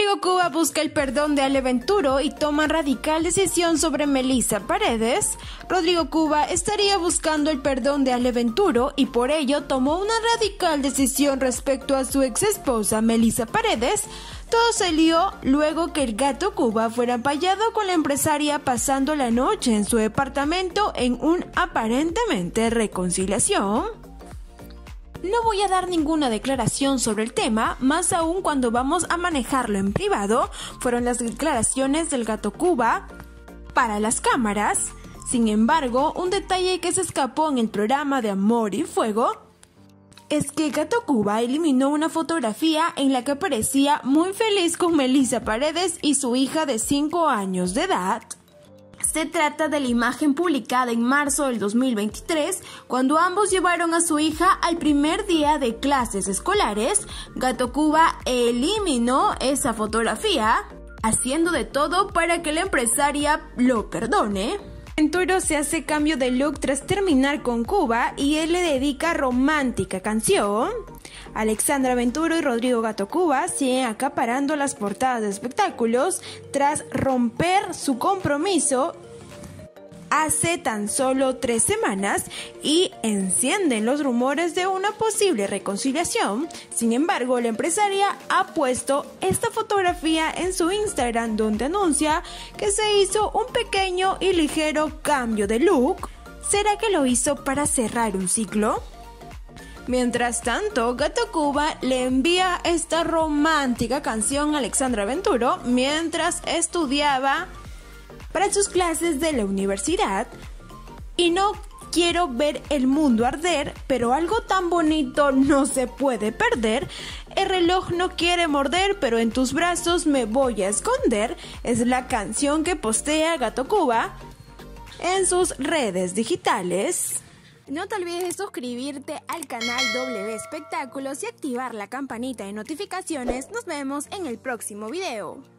Rodrigo Cuba busca el perdón de Ale Venturo y toma radical decisión sobre Melissa Paredes. Rodrigo Cuba estaría buscando el perdón de Ale Venturo y por ello tomó una radical decisión respecto a su ex esposa Melissa Paredes. Todo salió luego que el Gato Cuba fuera empallado con la empresaria pasando la noche en su departamento en un aparentemente reconciliación. No voy a dar ninguna declaración sobre el tema, más aún cuando vamos a manejarlo en privado. Fueron las declaraciones del Gato Cuba para las cámaras. Sin embargo, un detalle que se escapó en el programa de Amor y Fuego es que Gato Cuba eliminó una fotografía en la que aparecía muy feliz con Melissa Paredes y su hija de 5 años de edad. Se trata de la imagen publicada en marzo del 2023, cuando ambos llevaron a su hija al primer día de clases escolares. Gato Cuba eliminó esa fotografía, haciendo de todo para que la empresaria lo perdone. Venturo se hace cambio de look tras terminar con Cuba y él le dedica romántica canción. Alexandra Venturo y Rodrigo Gato Cuba siguen acaparando las portadas de espectáculos tras romper su compromiso hace tan solo 3 semanas y encienden los rumores de una posible reconciliación. Sin embargo, la empresaria ha puesto esta fotografía en su Instagram donde anuncia que se hizo un pequeño y ligero cambio de look. ¿Será que lo hizo para cerrar un ciclo? Mientras tanto, Gato Cuba le envía esta romántica canción a Alexandra Venturo mientras estudiaba para sus clases de la universidad. Y no quiero ver el mundo arder, pero algo tan bonito no se puede perder. El reloj no quiere morder, pero en tus brazos me voy a esconder. Es la canción que postea Gato Cuba en sus redes digitales. No te olvides de suscribirte al canal W Espectáculos y activar la campanita de notificaciones. Nos vemos en el próximo video.